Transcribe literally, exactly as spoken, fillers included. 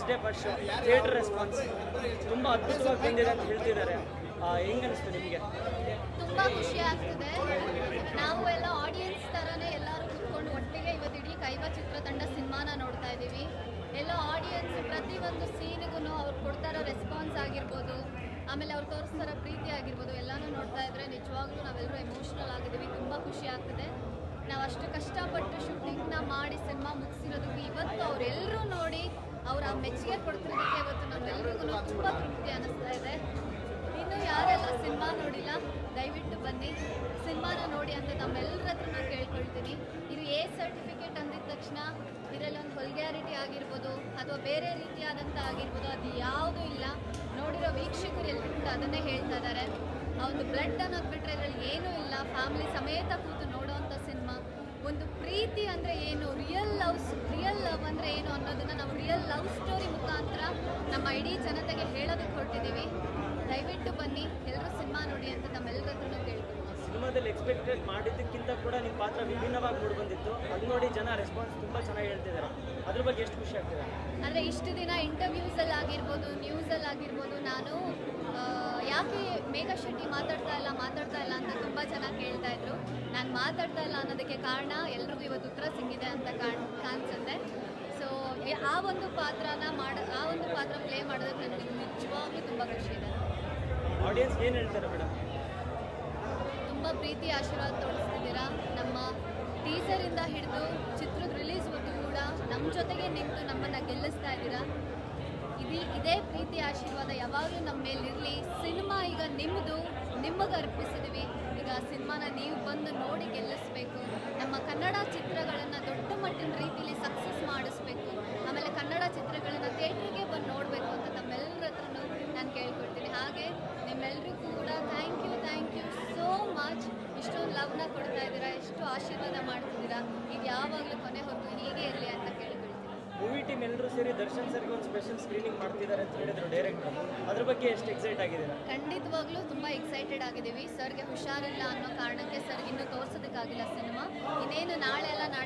First day first show theatre response ತುಂಬ ಅದ್ಭುತವಾಗಿ ಬಂದಿದೆ ಅಂತ ಹೇಳ್ತಿದ್ದಾರೆ. ಹೆಂಗೆ ಅನಿಸ್ತು ನಿಮಗೆ? ತುಂಬ ಖುಷಿ ಆಗ್ತಿದೆ. ನಾವು ಎಲ್ಲ ಆಡಿಯನ್ಸ್ ಥರನೇ ಎಲ್ಲರೂ ಕುತ್ಕೊಂಡು ಒಟ್ಟಿಗೆ ಇವತ್ತು ಇಡೀ ಕೈವಾ ಚಿತ್ರತಂಡ ಸಿನಿಮಾನ ನೋಡ್ತಾ ಇದ್ದೀವಿ. ಎಲ್ಲ ಆಡಿಯನ್ಸ್ ಪ್ರತಿಯೊಂದು ಸೀನಿಗೂ ಅವ್ರು ಕೊಡ್ತಾರೋ ರೆಸ್ಪಾನ್ಸ್ ಆಗಿರ್ಬೋದು, ಆಮೇಲೆ ಅವ್ರು ತೋರಿಸ್ತಾರೋ ಪ್ರೀತಿ ಆಗಿರ್ಬೋದು, ಎಲ್ಲನೂ ನೋಡ್ತಾ ಇದ್ರೆ ನಿಜವಾಗ್ಲೂ ನಾವೆಲ್ಲರೂ ಎಮೋಷ್ನಲ್ ಆಗಿದ್ದೀವಿ. ತುಂಬ ಖುಷಿ ಆಗ್ತಿದೆ. ನಾವು ಅಷ್ಟು ಕಷ್ಟಪಟ್ಟು ಶೂಟಿಂಗ್ನ ಮಾಡಿ ಸಿನಿಮಾ ಮುಗಿಸಿರೋದಕ್ಕೆ ಇವತ್ತು ಅವರೆಲ್ಲರೂ ನೋಡಿ ಅವ್ರ ಆ ಮೆಚ್ಚುಗೆ ಕೊಡ್ತಿರೋದಕ್ಕೆ ಇವತ್ತು ನಮ್ಮೆಲ್ರಿಗೂ ತುಂಬ ತೃಪ್ತಿ ಅನ್ನಿಸ್ತಾ ಇದೆ. ಇನ್ನು ಯಾರೆಲ್ಲ ಸಿನಿಮಾ ನೋಡಿಲ್ಲ ದಯವಿಟ್ಟು ಬನ್ನಿ, ಸಿನಿಮಾನ ನೋಡಿ ಅಂತ ತಮ್ಮೆಲ್ಲರ ಹತ್ರನೂ ಕೇಳ್ಕೊಳ್ತೀನಿ. ಇದು ಎ ಸರ್ಟಿಫಿಕೇಟ್ ಅಂದಿದ ತಕ್ಷಣ ಇದರಲ್ಲಿ ಒಂದು ವಲ್ಗ್ಯಾರಿಟಿ ಆಗಿರ್ಬೋದು ಅಥವಾ ಬೇರೆ ರೀತಿಯಾದಂಥ ಆಗಿರ್ಬೋದು ಅದು ಯಾವುದೂ ಇಲ್ಲ. ನೋಡಿರೋ ವೀಕ್ಷಕರು ಎಲ್ಲರೂ ಕೂಡ ಅದನ್ನೇ ಹೇಳ್ತಾ ಇದ್ದಾರೆ. ಆ ಒಂದು ಬ್ಲಡ್ ಅನ್ನೋದು ಬಿಟ್ಟರೆ ಇದರಲ್ಲಿ ಏನೂ ಇಲ್ಲ. ಫ್ಯಾಮಿಲಿ ಸಮೇತ ಕೂತು ನೋಡೋವಂಥ ಸಿನಿಮಾ. ಒಂದು ಪ್ರೀತಿ ಅಂದರೆ ಏನು, ರಿಯಲ್ ಲವ್ಸ್ ರಿಯಲ್ ಲವ್ ಅಂದರೆ ಏನು ಅನ್ನೋದನ್ನು ನಾವು ರಿಯಲ್ ಲವ್ ಸ್ಟೋರಿ ಮುಖಾಂತರ ನಮ್ಮ ಇಡೀ ಜನತೆಗೆ ಹೇಳೋದಕ್ಕೆ ಹೊರಟಿದ್ದೀವಿ. ದಯವಿಟ್ಟು ಬನ್ನಿ, ಎಲ್ಲರೂ ಸಿನಿಮಾ ನೋಡಿ ಅಂತ ನಮ್ಮೆಲ್ಲರ ಹತ್ರನೂ ಕೇಳ್ತೀವಿ. ಸಿನಿಮಾದಲ್ಲಿ ಎಕ್ಸ್ಪೆಕ್ಟೆಡ್ ಮಾಡಿದ್ದಕ್ಕಿಂತ ಕೂಡ ನಿಮ್ಮ ಪಾತ್ರ ವಿಭಿನ್ನವಾಗಿ ಮೂಡಿ ಬಂದಿತ್ತು. ಅದು ನೋಡಿ ಜನ ರೆಸ್ಪಾನ್ಸ್ ತುಂಬ ಚೆನ್ನಾಗಿ ಹೇಳ್ತಿದ್ದಾರೆ. ಅದ್ರ ಬಗ್ಗೆ ಎಷ್ಟು ಖುಷಿ ಆಗ್ತಿದೆ? ಅಂದರೆ ಇಷ್ಟು ದಿನ ಇಂಟರ್ವ್ಯೂಸಲ್ಲಿ ಆಗಿರ್ಬೋದು, ನ್ಯೂಸಲ್ಲಿ ಆಗಿರ್ಬೋದು, ನಾನು ಯಾಕೆ ಮೇಘಾ ಶೆಟ್ಟಿ ಮಾತಾಡ್ತಾ ಇಲ್ಲ ಮಾತಾಡ್ತಾ ಇಲ್ಲ ಅಂತ ತುಂಬ ಜನ ಕೇಳ್ತಾ ಇದ್ರು. ನಾನು ಮಾತಾಡ್ತಾ ಇಲ್ಲ ಅನ್ನೋದಕ್ಕೆ ಕಾರಣ ಎಲ್ರಿಗೂ ಇವತ್ತು ಉತ್ತರ ಸಿಕ್ಕಿದೆ ಅಂತ ಕಾಣ್ ಕಾಣಿಸುತ್ತೆ. ಸೊ ಆ ಒಂದು ಪಾತ್ರನ ಮಾಡ ಆ ಒಂದು ಪಾತ್ರ ಪ್ಲೇ ಮಾಡೋದಕ್ಕೆ ನನಗೆ ನಿಜವಾಗ್ಲೂ ತುಂಬ ಖುಷಿ ಇದೆ. ಆಡಿಯನ್ಸ್ ಏನು ಹೇಳ್ತಾರೆ ಮೇಡಮ್? ತುಂಬ ಪ್ರೀತಿ ಆಶೀರ್ವಾದ ತೋರಿಸ್ತಿದ್ದೀರಾ. ನಮ್ಮ ಟೀಸರಿಂದ ಹಿಡಿದು ಚಿತ್ರದ ರಿಲೀಸ್ವರೆಗೂ ಕೂಡ ನಮ್ಮ ಜೊತೆಗೆ ನಿಂತು ನಮ್ಮನ್ನು ಗೆಲ್ಲಿಸ್ತಾ ಇದ್ದೀರಾ. ಇದೀ ಇದೇ ಪ್ರೀತಿ ಆಶೀರ್ವಾದ ಯಾವಾಗಲೂ ನಮ್ಮ ಮೇಲಿರಲಿ. ಸಿನಿಮಾ ಈಗ ನಿಮ್ಮದು, ನಿಮಗೆ ಅರ್ಪಿಸಿದ್ವಿ. ಈಗ ಸಿನಿಮಾನ ನೀವು ಬಂದು ನೋಡಿ ಗೆಲ್ಲಿಸ್ಬೇಕು. ನಮ್ಮ ಕನ್ನಡ ಚಿತ್ರಗಳನ್ನು ದೊಡ್ಡ ಮಟ್ಟಿನ ರೀತಿಯಲ್ಲಿ ಸಕ್ಸಸ್ ಮಾಡಿಸ್ಬೇಕು. ಆಮೇಲೆ ಕನ್ನಡ ಚಿತ್ರಗಳನ್ನು ಥಿಯೇಟ್ರಿಗೆ ಬಂದು ನೋಡಬೇಕು ಅಂತ ತಮ್ಮೆಲ್ಲರ ಹತ್ರನೂ ನಾನು ಕೇಳ್ಕೊಳ್ತೀನಿ. ಹಾಗೆ ನಿಮ್ಮೆಲ್ಲರಿಗೂ ಕೂಡ thank you thank you so much. ಇಷ್ಟೊಂದು ಲವ್ನ ಕೊಡ್ತಾ ಇದ್ದೀರಾ, ಎಷ್ಟು ಆಶೀರ್ವಾದ ಮಾಡ್ತಿದ್ದೀರಾ. ಇದು ಯಾವಾಗಲೂ ಕೊನೆ ಹೊರತು ಹೀಗೆ ಇರಲಿ ಅಂತ ಕೇಳ್ಕೊಳ್ತೀನಿ. ಮೂವಿ ಟೀಮ್ ಎಲ್ಲರೂ ಸೇರಿ ದರ್ಶನ್ ಸರ್ಗೆ ಒಂದು ಸ್ಪೆಷಲ್ ಸ್ಕ್ರೀನಿಂಗ್ ಮಾಡ್ತಿದ್ದಾರೆ ಅಂತ ಹೇಳಿದ್ರು ಡೈರೆಕ್ಟರ್. ಅದ್ರ ಬಗ್ಗೆ ಎಷ್ಟು ಎಕ್ಸೈಟ್ ಆಗಿದ್ದೀರಾ? ಖಂಡಿತವಾಗ್ಲೂ ತುಂಬ ಎಕ್ಸೈಟೆಡ್ ಆಗಿದ್ದೀವಿ. ಸರ್ಗೆ ಹುಷಾರಿಲ್ಲ ಅನ್ನೋ ಕಾರಣಕ್ಕೆ ಸರ್ಗೆ ಇನ್ನೂ ತೋರಿಸೋದಕ್ಕಾಗಿಲ್ಲ ಸಿನಿಮಾ. ಇನ್ನೇನು ನಾಳೆ ಎಲ್ಲ